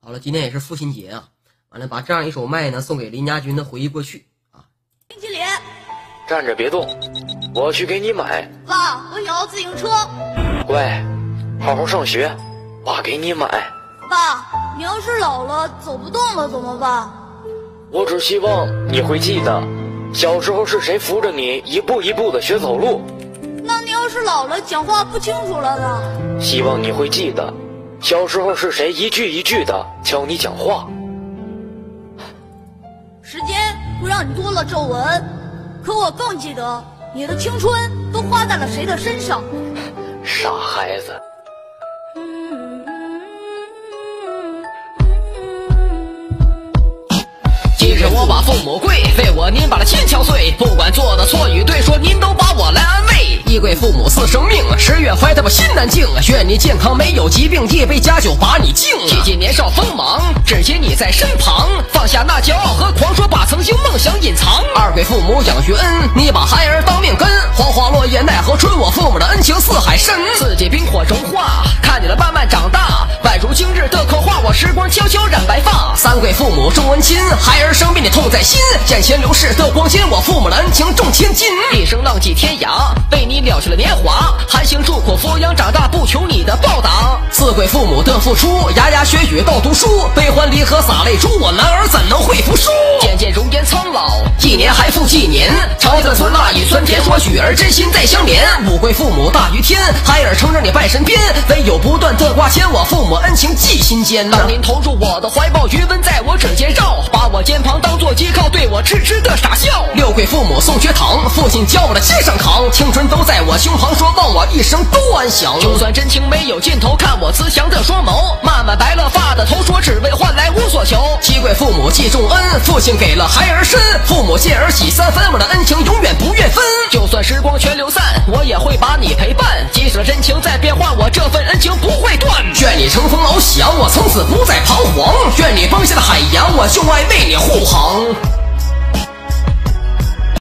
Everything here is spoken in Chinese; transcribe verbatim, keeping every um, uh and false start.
好了，今天也是父亲节啊，完了把这样一首麦呢送给林家军的回忆过去啊。 冰淇淋， 站着别动，我去给你买。 爸，我想要自行车。 乖，好好上学，爸给你买。 爸，你要是老了走不动了怎么办？ 我只希望你会记得，小时候是谁扶着你一步一步的学走路。 那你要是老了讲话不清楚了呢？ 希望你会记得，小时候是谁一句一句的教你讲话。 时间会让你多了皱纹，可我更记得你的青春都花在了谁的身上。 傻孩子。 今日我把父母跪，为我您把了心敲碎，不管做的错与对，说您都把我来安慰。一跪父母似生命，十月怀他我心难静，愿你健康没有疾病，夜杯佳酒把你敬。记起年少锋芒，只接你在身旁，放下那骄傲和狂说，把曾经梦想隐藏。二跪父母养育恩，你把孩儿当命根，黄花落叶奈何春，我父母的恩情似海深。四季冰火融化，看你了慢慢长大，宛如今日的刻画，我时光悄悄染白发。三跪父母重恩亲，孩儿生病你痛在心，眼前流逝的光阴，我父母的恩情重千金。一生浪迹天涯，为你了却了年华，寒行住苦扶养长大，不求你的报答。四跪父母的付出，牙牙学语到读书，悲欢离合洒泪珠，我男儿怎能会服输？渐渐容颜苍老，一年还复几年，常子孙腊雨酸甜，说举儿真心再相连。五跪父母大于天，孩儿承认你拜身边，唯有不断的挂牵，我父母恩情记心间。当您投入我的怀抱，余温在我指尖绕，把我肩膀当作依靠，对我痴痴的傻笑。六跪父母送学堂，父亲教我的肩上扛，青春都在我胸膛，说望我一生都安详。就算真情没有尽头，看我慈祥的双眸，漫漫白了发的头，说只为换来无所求。七跪父母记重恩，父亲给了孩儿身，父母见儿喜三分，我的恩情永远不愿分。就算时光全流散，我也会把你陪伴，即使真情在变换，我这份恩情不会断。愿你乘风翱翔，我从此不再彷徨，愿你奔向的海洋，我就爱为你护航。